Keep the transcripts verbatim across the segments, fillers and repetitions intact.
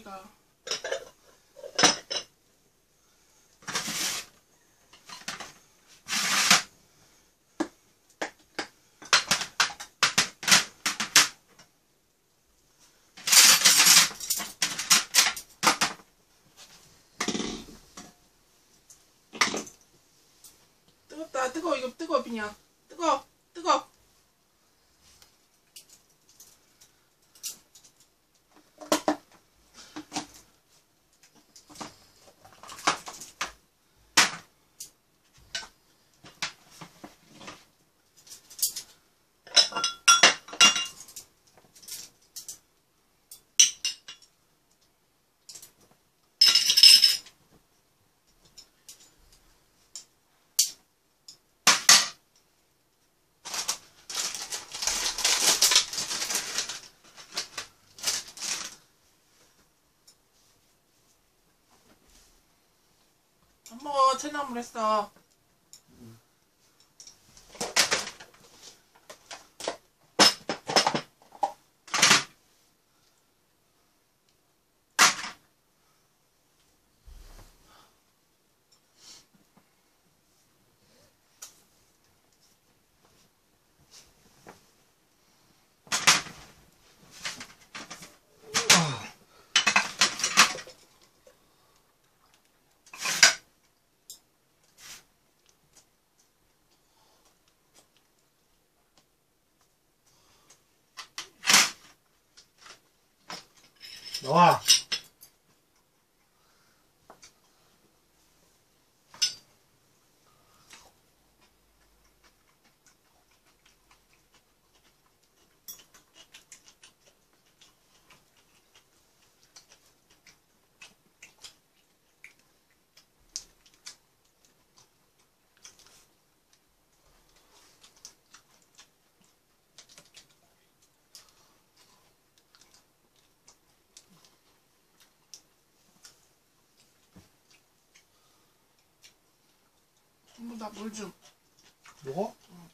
소리가. 뜨겁다. 뜨거워. 이거 뜨거워. 그냥 뜨거워. 뜨거워. 안 먹어. 체나물 했어. 나와. 전부 다 물 좀. 먹어? 응.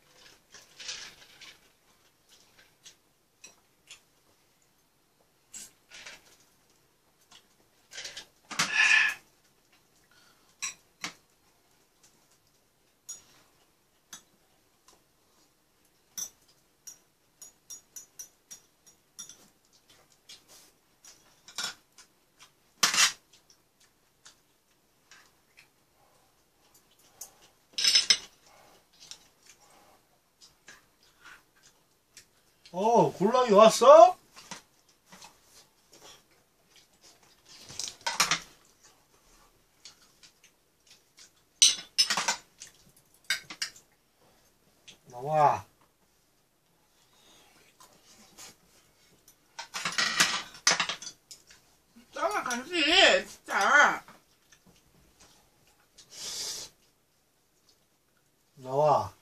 어, 굴락이 왔어? 나와. 짜나 간지 진짜. 나와.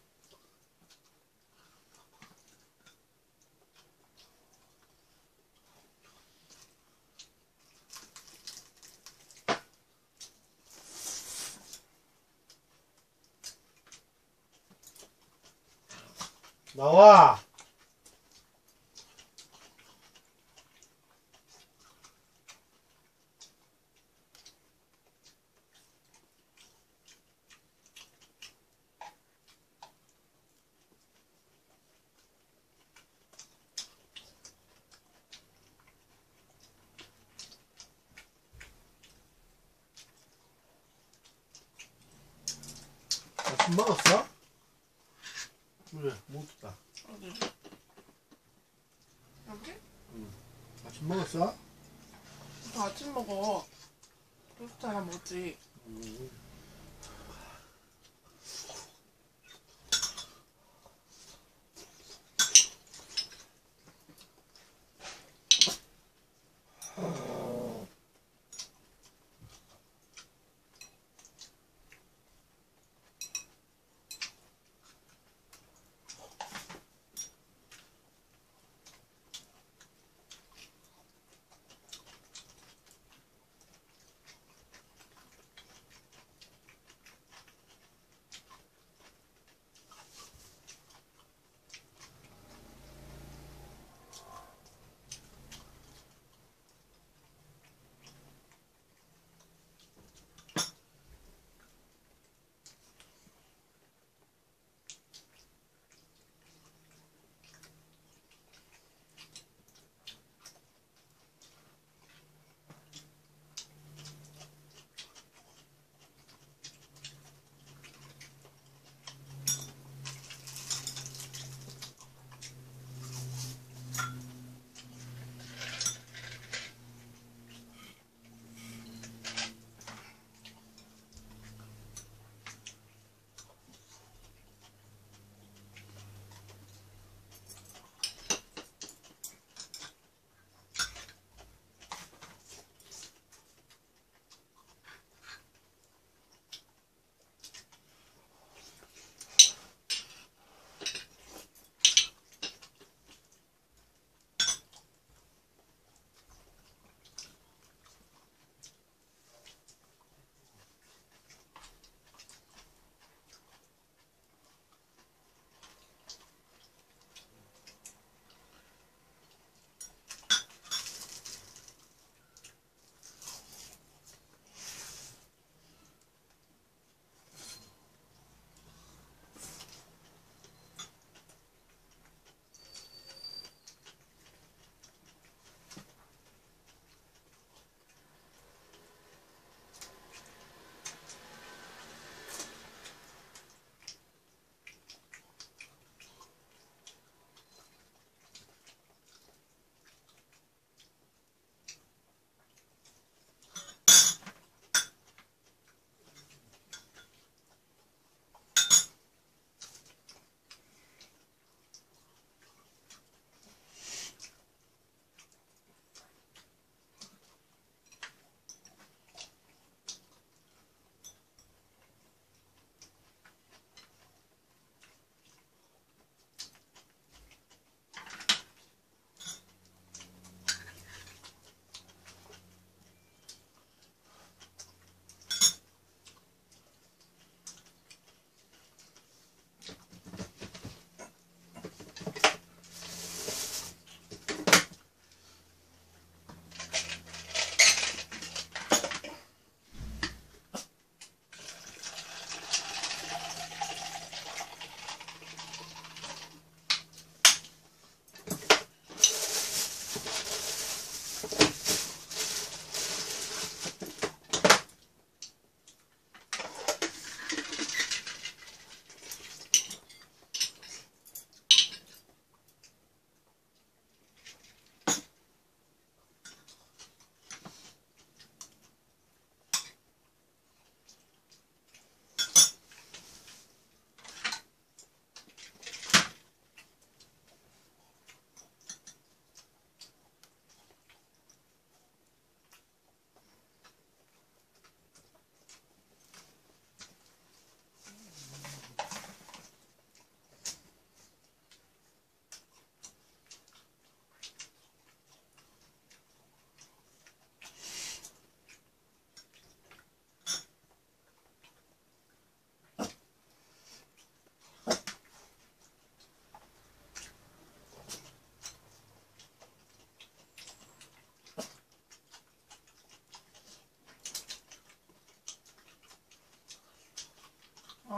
나와. 아침 먹었어? 그래, 먹었다. 어디지? 여기? 응. 아침 먹었어? 저 아침 먹어. 토스트 하나 먹지. 응.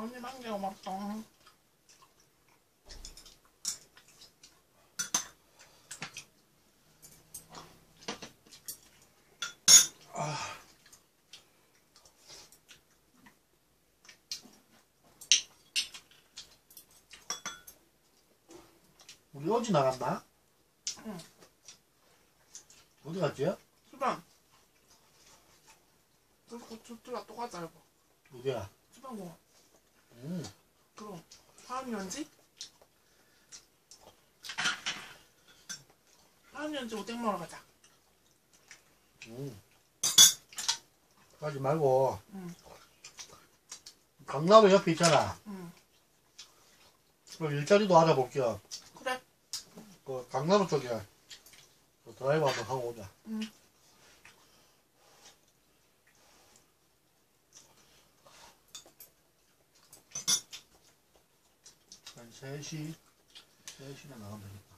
언니 만개 고맙다. 우리 어디 나갔나? 응. 어디 갔지? 수방. 그리고 저쪽랑 똑같아 이거. 어디야? 수방공원. 음. 그럼 화학연지? 화학연지 오뎅 먹으러 가자. 음. 가지 말고 응. 강나루 옆에 있잖아. 응. 그 일자리도 알아볼게요. 그래. 그 강나루 쪽에 그 드라이브 한번 하고 오자. 응. 한 세 시, 세 시에 나가면 되겠다.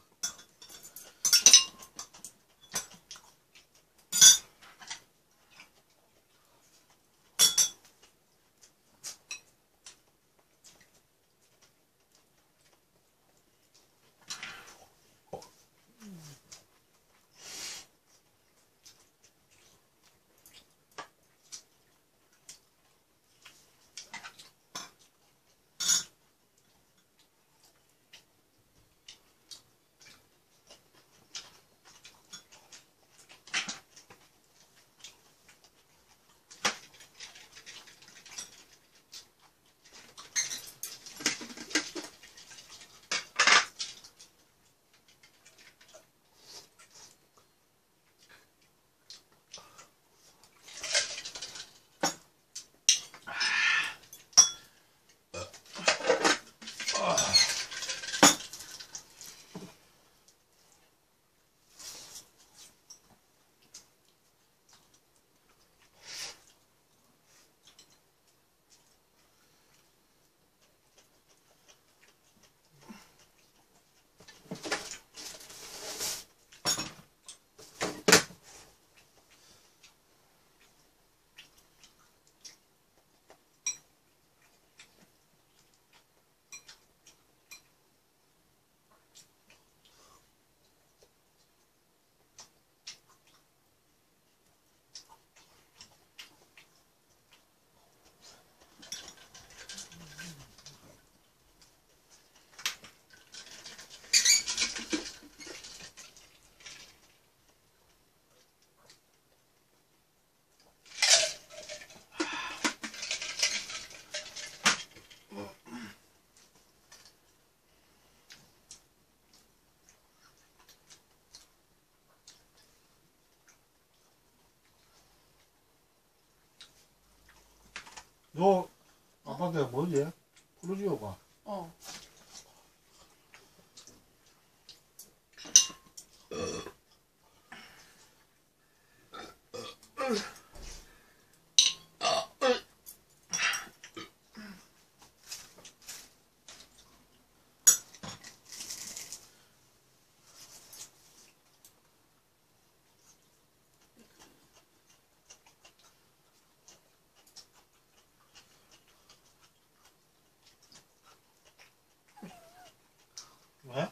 너 아빠한테 뭐지? 프로지오가. 어. 왜?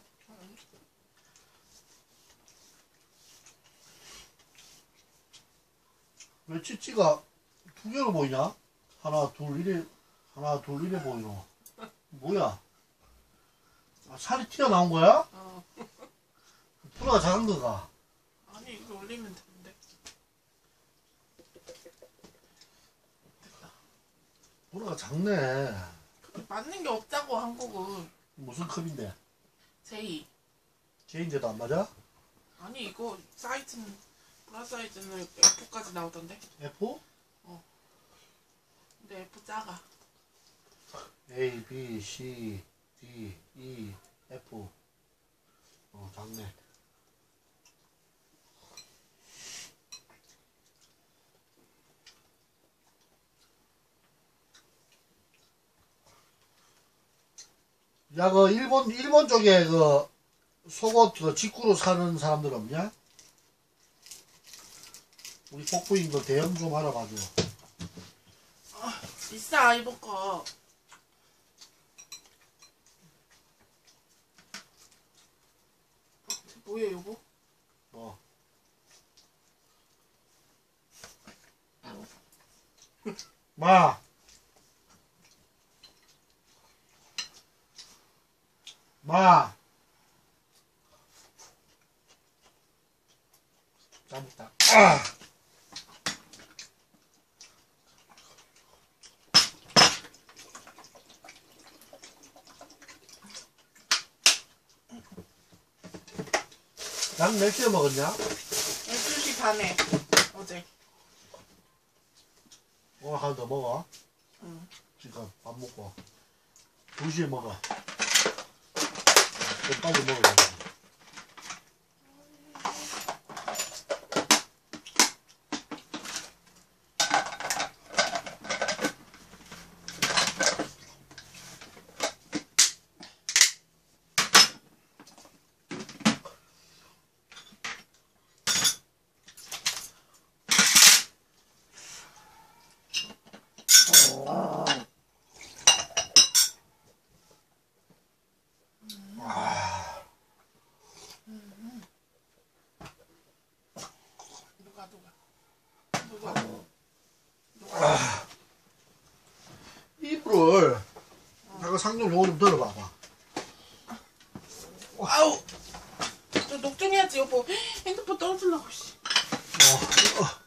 왜 치치가 두 개로 보이냐? 하나, 둘, 이래, 하나, 둘, 이래 보이노. 뭐야? 아, 살이 튀어나온 거야? 어. 프로가 작은 거가. 아니 이거 올리면 되는데. 프로가 작네. 맞는 게 없다고 한국은. 무슨 컵인데? 제이. 제인데도 안 맞아? 아니 이거 사이즈는 플러스 사이즈는 F까지 나오던데. F? 근데 F 작아. A, B, C, D, E, F. 어, 작네. 야, 그, 일본, 일본 쪽에 그, 속옷 그 직구로 사는 사람들 없냐? 우리 복부인 거 대형 좀 알아봐줘. 비싸 이번 거. 뭐야 여보? 뭐? 마! 마! 짬있다. 아! 난 몇 시에 먹었냐? 열두 시 반에 어제. 오늘 하나 더 먹어. 응. 지금 밥 먹고. 두 시에 먹어. 좀 빨리 먹어야 돼. 누가 누가 누가? 이불을 내가 상종 요거 좀 들어봐봐. 아우! 저 녹중해야지 여보. 핸드폰 떨어지려고 씨. 어, 어.